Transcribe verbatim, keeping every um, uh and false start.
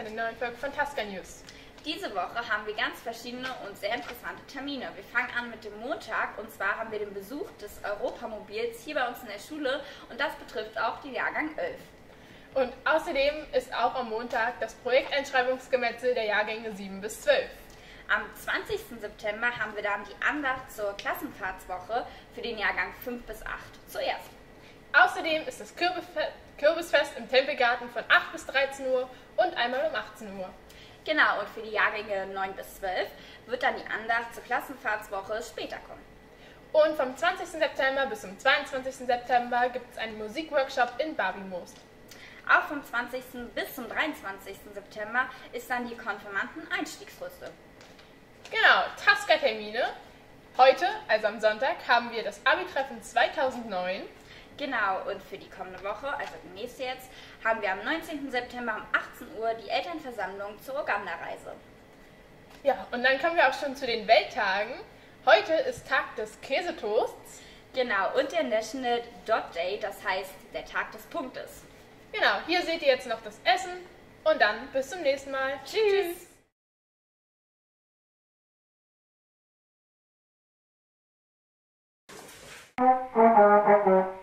einer neuen Folge von Tasca News. Diese Woche haben wir ganz verschiedene und sehr interessante Termine. Wir fangen an mit dem Montag, und zwar haben wir den Besuch des Europamobils hier bei uns in der Schule, und das betrifft auch den Jahrgang elf. Und außerdem ist auch am Montag das Projekteinschreibungsgemetzel der Jahrgänge sieben bis zwölf. Am zwanzigsten September haben wir dann die Andacht zur Klassenfahrtswoche für den Jahrgang fünf bis acht zuerst. Außerdem ist das Kürbisfe- Kürbisfest im Tempelgarten von acht bis dreizehn Uhr und einmal um achtzehn Uhr. Genau, und für die Jahrgänge neun bis zwölf wird dann die Andacht zur Klassenfahrtswoche später kommen. Und vom zwanzigsten September bis zum zweiundzwanzigsten September gibt es einen Musikworkshop in Barbie-Most. Auch vom zwanzigsten bis zum dreiundzwanzigsten September ist dann die Konfirmanden-Einstiegsrüste. Genau, Tasca-Termine. Heute, also am Sonntag, haben wir das Abi-Treffen zweitausendneun. Genau, und für die kommende Woche, also die nächste jetzt, haben wir am neunzehnten September um achtzehn Uhr die Elternversammlung zur Uganda-Reise. Ja, und dann kommen wir auch schon zu den Welttagen. Heute ist Tag des Käsetoasts. Genau, und der National Dot Day, das heißt der Tag des Punktes. Genau, hier seht ihr jetzt noch das Essen und dann bis zum nächsten Mal. Tschüss! Tschüss.